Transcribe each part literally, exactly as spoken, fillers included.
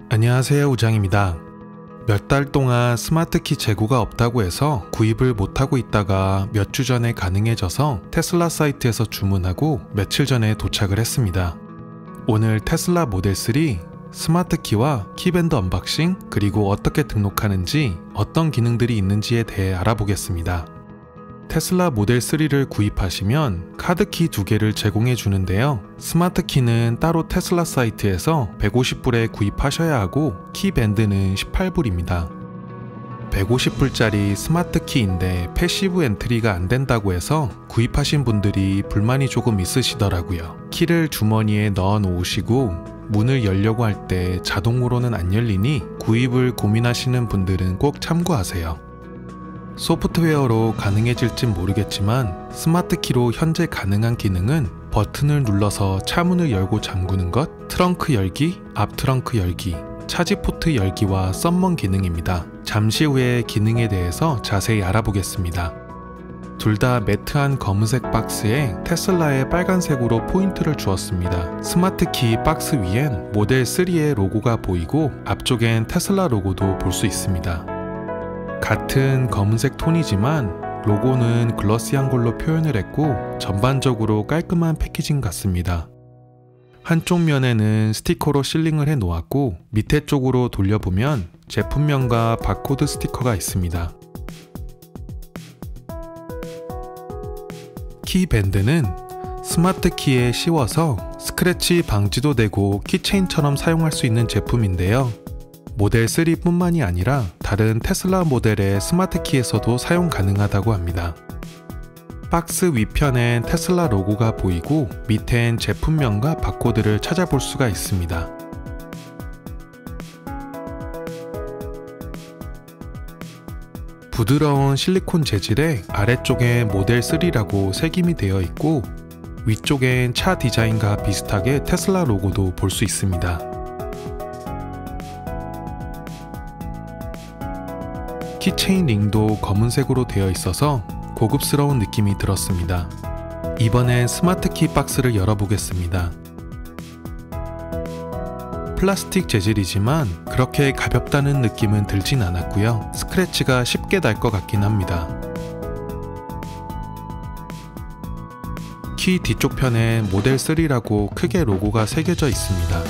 안녕하세요, 우장입니다. 몇 달 동안 스마트키 재고가 없다고 해서 구입을 못하고 있다가 몇 주 전에 가능해져서 테슬라 사이트에서 주문하고 며칠 전에 도착을 했습니다. 오늘 테슬라 모델 쓰리 스마트키와 키밴드 언박싱, 그리고 어떻게 등록하는지, 어떤 기능들이 있는지에 대해 알아보겠습니다. 테슬라 모델 쓰리를 구입하시면 카드키 두 개를 제공해 주는데요. 스마트키는 따로 테슬라 사이트에서 백오십 불에 구입하셔야 하고 키밴드는 십팔 불입니다. 백오십 불짜리 스마트키인데 패시브 엔트리가 안 된다고 해서 구입하신 분들이 불만이 조금 있으시더라고요. 키를 주머니에 넣어 놓으시고 문을 열려고 할 때 자동으로는 안 열리니 구입을 고민하시는 분들은 꼭 참고하세요. 소프트웨어로 가능해질진 모르겠지만 스마트키로 현재 가능한 기능은 버튼을 눌러서 차문을 열고 잠그는 것, 트렁크 열기, 앞 트렁크 열기, 차지 포트 열기와 썸먼 기능입니다. 잠시 후에 기능에 대해서 자세히 알아보겠습니다. 둘 다 매트한 검은색 박스에 테슬라의 빨간색으로 포인트를 주었습니다. 스마트키 박스 위엔 모델 쓰리의 로고가 보이고 앞쪽엔 테슬라 로고도 볼 수 있습니다. 같은 검은색 톤이지만 로고는 글러시한 걸로 표현을 했고 전반적으로 깔끔한 패키징 같습니다. 한쪽 면에는 스티커로 실링을 해 놓았고 밑에 쪽으로 돌려보면 제품명과 바코드 스티커가 있습니다. 키밴드는 스마트키에 씌워서 스크래치 방지도 되고 키체인처럼 사용할 수 있는 제품인데요. 모델 쓰리 뿐만이 아니라 다른 테슬라 모델의 스마트키에서도 사용 가능하다고 합니다. 박스 위편엔 테슬라 로고가 보이고 밑엔 제품명과 바코드를 찾아볼 수가 있습니다. 부드러운 실리콘 재질에 아래쪽에 모델 쓰리라고 색임이 되어 있고 위쪽엔 차 디자인과 비슷하게 테슬라 로고도 볼 수 있습니다. 키체인 링도 검은색으로 되어 있어서 고급스러운 느낌이 들었습니다. 이번엔 스마트키 박스를 열어보겠습니다. 플라스틱 재질이지만 그렇게 가볍다는 느낌은 들진 않았고요. 스크래치가 쉽게 날 것 같긴 합니다. 키 뒤쪽 편에 모델 쓰리라고 크게 로고가 새겨져 있습니다.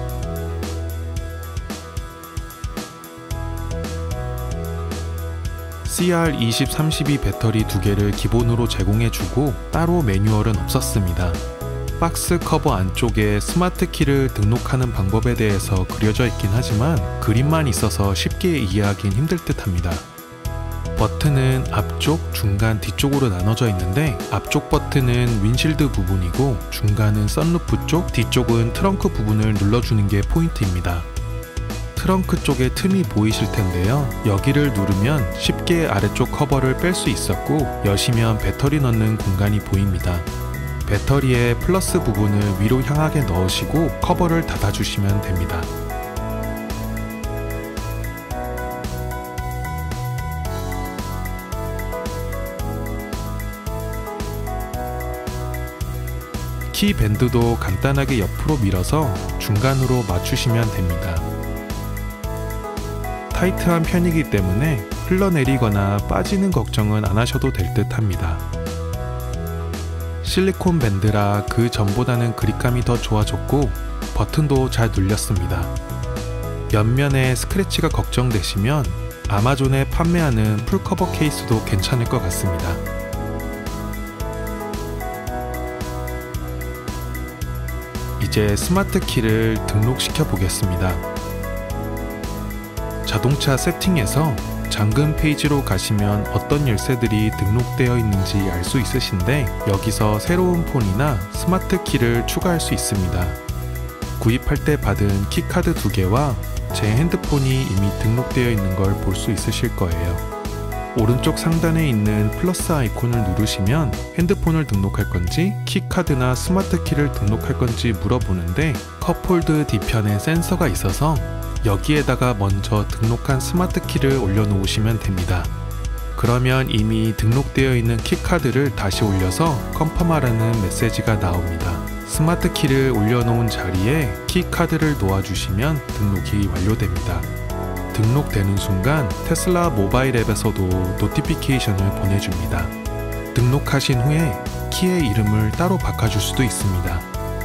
씨알 이십 삼십이 배터리 두 개를 기본으로 제공해주고 따로 매뉴얼은 없었습니다. 박스 커버 안쪽에 스마트키를 등록하는 방법에 대해서 그려져 있긴 하지만 그림만 있어서 쉽게 이해하긴 힘들 듯 합니다. 버튼은 앞쪽, 중간, 뒤쪽으로 나눠져 있는데 앞쪽 버튼은 윈실드 부분이고 중간은 선루프 쪽, 뒤쪽은 트렁크 부분을 눌러주는 게 포인트입니다. 트렁크 쪽에 틈이 보이실 텐데요. 여기를 누르면 쉽게 아래쪽 커버를 뺄 수 있었고 여시면 배터리 넣는 공간이 보입니다. 배터리의 플러스 부분을 위로 향하게 넣으시고 커버를 닫아주시면 됩니다. 키밴드도 간단하게 옆으로 밀어서 중간으로 맞추시면 됩니다. 타이트한 편이기 때문에 흘러내리거나 빠지는 걱정은 안 하셔도 될 듯 합니다. 실리콘 밴드라 그 전보다는 그립감이 더 좋아졌고 버튼도 잘 눌렸습니다. 옆면에 스크래치가 걱정되시면 아마존에 판매하는 풀커버 케이스도 괜찮을 것 같습니다. 이제 스마트키를 등록시켜 보겠습니다. 자동차 세팅에서 잠금 페이지로 가시면 어떤 열쇠들이 등록되어 있는지 알 수 있으신데 여기서 새로운 폰이나 스마트키를 추가할 수 있습니다. 구입할 때 받은 키카드 두 개와 제 핸드폰이 이미 등록되어 있는 걸 볼 수 있으실 거예요. 오른쪽 상단에 있는 플러스 아이콘을 누르시면 핸드폰을 등록할 건지 키카드나 스마트키를 등록할 건지 물어보는데 컵홀드 뒤편에 센서가 있어서 여기에다가 먼저 등록한 스마트키를 올려놓으시면 됩니다. 그러면 이미 등록되어 있는 키카드를 다시 올려서 컨펌하라는 메시지가 나옵니다. 스마트 키를 올려놓은 자리에 키 카드를 놓아주시면 등록이 완료됩니다. 등록되는 순간 테슬라 모바일 앱에서도 노티피케이션을 보내줍니다. 등록하신 후에 키의 이름을 따로 바꿔줄 수도 있습니다.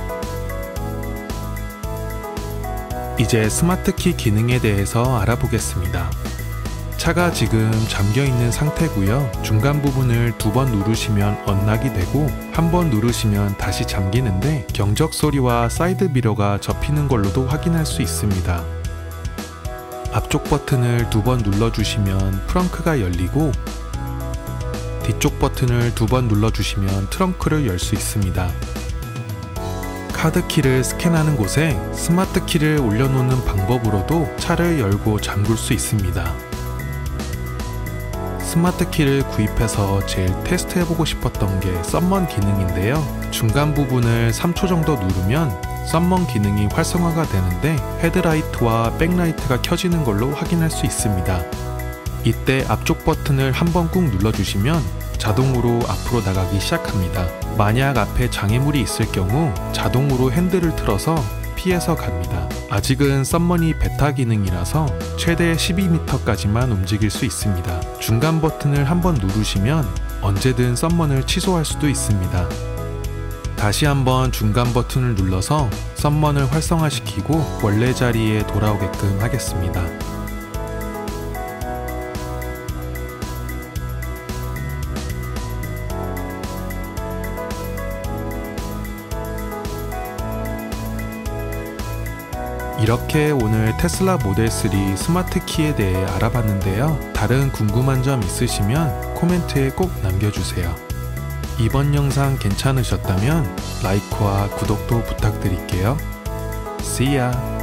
이제 스마트 키 기능에 대해서 알아보겠습니다. 차가 지금 잠겨있는 상태고요. 중간 부분을 두 번 누르시면 언락이 되고 한 번 누르시면 다시 잠기는데 경적 소리와 사이드 미러가 접히는 걸로도 확인할 수 있습니다. 앞쪽 버튼을 두 번 눌러주시면 트렁크가 열리고 뒤쪽 버튼을 두 번 눌러주시면 트렁크를 열 수 있습니다. 카드키를 스캔하는 곳에 스마트 키를 올려놓는 방법으로도 차를 열고 잠글 수 있습니다. 스마트 키를 구입해서 제일 테스트해보고 싶었던 게 썸먼 기능인데요. 중간 부분을 삼 초 정도 누르면 썸먼 기능이 활성화가 되는데 헤드라이트와 백라이트가 켜지는 걸로 확인할 수 있습니다. 이때 앞쪽 버튼을 한 번 꾹 눌러주시면 자동으로 앞으로 나가기 시작합니다. 만약 앞에 장애물이 있을 경우 자동으로 핸들을 틀어서 피해서 갑니다. 아직은 썸먼이 베타 기능이라서 최대 십이 미터까지만 움직일 수 있습니다. 중간 버튼을 한번 누르시면 언제든 썸먼을 취소할 수도 있습니다. 다시 한번 중간 버튼을 눌러서 썸먼을 활성화시키고 원래 자리에 돌아오게끔 하겠습니다. 이렇게 오늘 테슬라 모델 쓰리 스마트 키에 대해 알아봤는데요. 다른 궁금한 점 있으시면 코멘트에 꼭 남겨주세요. 이번 영상 괜찮으셨다면 라이크와 구독도 부탁드릴게요. See ya!